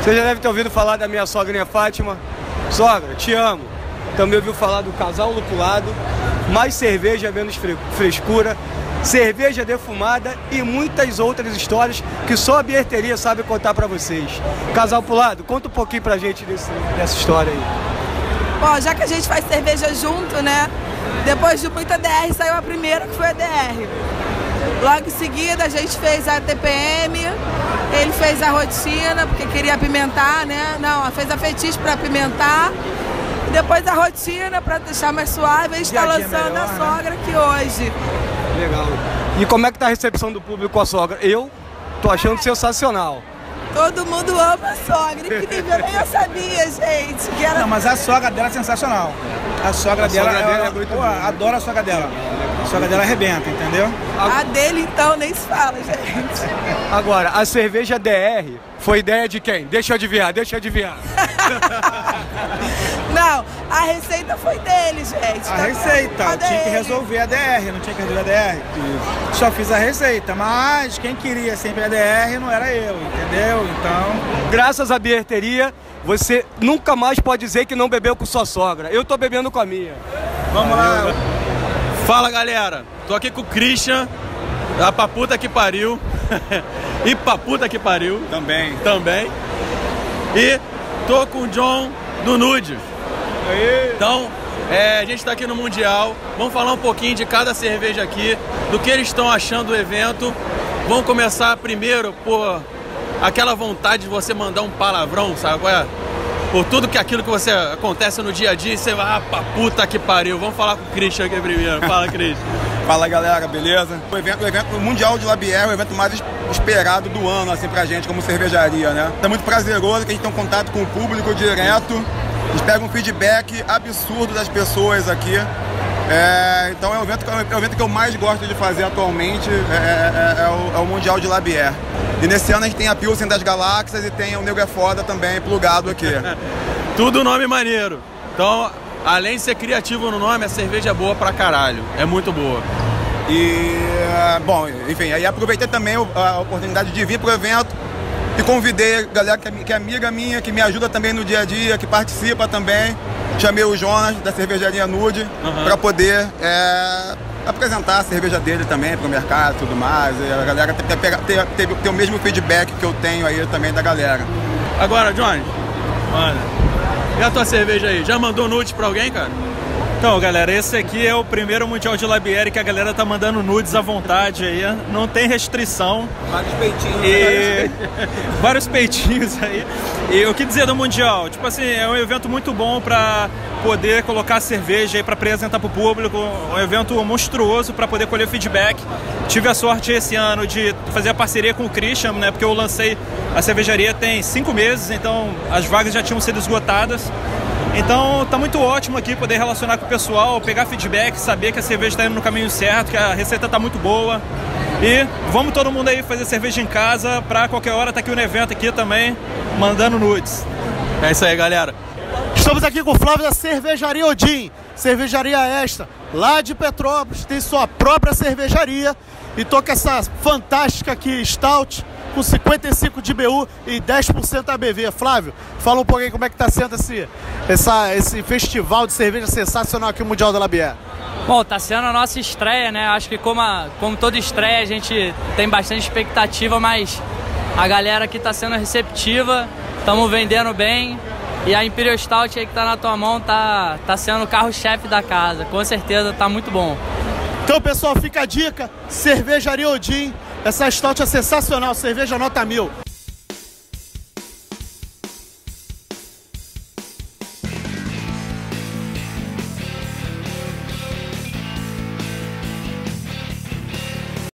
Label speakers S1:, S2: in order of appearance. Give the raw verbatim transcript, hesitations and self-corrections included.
S1: Você já deve ter ouvido falar da minha sogrinha Fátima. Sogra, te amo. Também ouviu falar do casal lupulado, mais cerveja, menos frescura, cerveja defumada e muitas outras histórias que só a Bierteria sabe contar pra vocês. Casal Pulado, conta um pouquinho pra gente desse, dessa história aí.
S2: Bom, já que a gente faz cerveja junto, né? Depois de muita D R, saiu a primeira, que foi a D R. Logo em seguida, a gente fez a T P M, ele fez a rotina, porque queria apimentar, né? Não, fez a fetiche para apimentar. E depois a rotina, para deixar mais suave, a gente está lançando melhor, a sogra, né? Aqui hoje.
S1: Legal. E como é que tá a recepção do público com a sogra? Eu tô achando sensacional.
S2: Todo mundo ama a sogra, incrível, nem eu sabia, gente. Que era...
S3: Não, mas a sogra dela é sensacional. A sogra, a dela,
S1: sogra
S3: ela,
S1: dela é
S3: eu,
S1: muito
S3: eu,
S1: boa.
S3: eu adoro a sogra dela. A sogra dela arrebenta, entendeu?
S2: A dele, então, nem se fala, gente.
S1: Agora, a cerveja D R foi ideia de quem? Deixa eu adivinhar, deixa eu adivinhar.
S2: Não, a receita foi dele, gente.
S3: A
S2: tá
S3: receita, eu tinha que resolver a D R, não tinha que resolver a D R. Só fiz a receita, mas quem queria sempre a D R não era eu, entendeu? Então...
S1: Graças à Bierteria, você nunca mais pode dizer que não bebeu com sua sogra. Eu tô bebendo com a minha.
S3: Vamos lá.
S4: Fala, galera, tô aqui com o Christian, da pra puta que pariu. E pra puta que pariu.
S3: Também.
S4: Também. E tô com o John do Nude.
S3: Aí.
S4: Então, é, a gente tá aqui no Mundial. Vamos falar um pouquinho de cada cerveja aqui, do que eles estão achando do evento. Vamos começar primeiro por aquela vontade de você mandar um palavrão, sabe qual é? Por tudo que aquilo que você acontece no dia a dia, você vai, ah, pra puta que pariu. Vamos falar com o Christian aqui primeiro. Fala, Christian.
S5: Fala, galera, beleza? O evento, o evento o Mundial de Labier é o evento mais esperado do ano, assim, pra gente, como cervejaria, né? É muito prazeroso que a gente tem um contato com o público direto. A gente pega um feedback absurdo das pessoas aqui. É, então é o, evento, é o evento que eu mais gosto de fazer atualmente, é, é, é, o, é o Mundial de Labier. E nesse ano a gente tem a Pilsen das Galáxias e tem o Nego é Foda também plugado aqui.
S4: Tudo nome maneiro. Então, além de ser criativo no nome, a cerveja é boa pra caralho. É muito boa.
S5: E, bom, enfim, aí aproveitei também a oportunidade de vir pro evento e convidei a galera que é, que é amiga minha, que me ajuda também no dia a dia, que participa também. Chamei o Jonas, da cervejaria Nude, uhum. para poder é, apresentar a cerveja dele também para o mercado e tudo mais. E a galera ter, ter, ter, ter, ter o mesmo feedback que eu tenho aí também da galera.
S4: Agora, Johnny, mano, e a tua cerveja aí? Já mandou nude para alguém, cara?
S6: Então, galera, esse aqui é o primeiro Mundial de Labier que a galera tá mandando nudes à vontade aí, não tem restrição.
S5: Vários peitinhos.
S6: E... vários peitinhos aí. E o que dizer do Mundial? Tipo assim, é um evento muito bom para poder colocar cerveja aí para apresentar pro público, um evento monstruoso para poder colher feedback. Tive a sorte esse ano de fazer a parceria com o Christian, né, porque eu lancei a cervejaria tem cinco meses, então as vagas já tinham sido esgotadas. Então tá muito ótimo aqui poder relacionar com o pessoal, pegar feedback, saber que a cerveja está indo no caminho certo, que a receita tá muito boa. E vamos todo mundo aí fazer cerveja em casa, pra qualquer hora tá aqui no evento aqui também, mandando nudes.
S4: É isso aí, galera.
S7: Estamos aqui com o Flávio da Cervejaria Odin, cervejaria extra, lá de Petrópolis, tem sua própria cervejaria. E tô com essa fantástica aqui, Stout, com cinquenta e cinco de I B U e dez por cento A B V. Flávio, fala um pouquinho como é que tá sendo esse, essa, esse festival de cerveja sensacional aqui no Mundial da Labier.
S8: Bom, tá sendo a nossa estreia, né? Acho que como, a, como toda estreia a gente tem bastante expectativa, mas a galera aqui tá sendo receptiva, estamos vendendo bem. E a Imperial Stout aí que tá na tua mão tá, tá sendo o carro-chefe da casa, com certeza tá muito bom.
S7: Então, pessoal, fica a dica, Cervejaria Odin, essa Stout é sensacional, cerveja nota mil.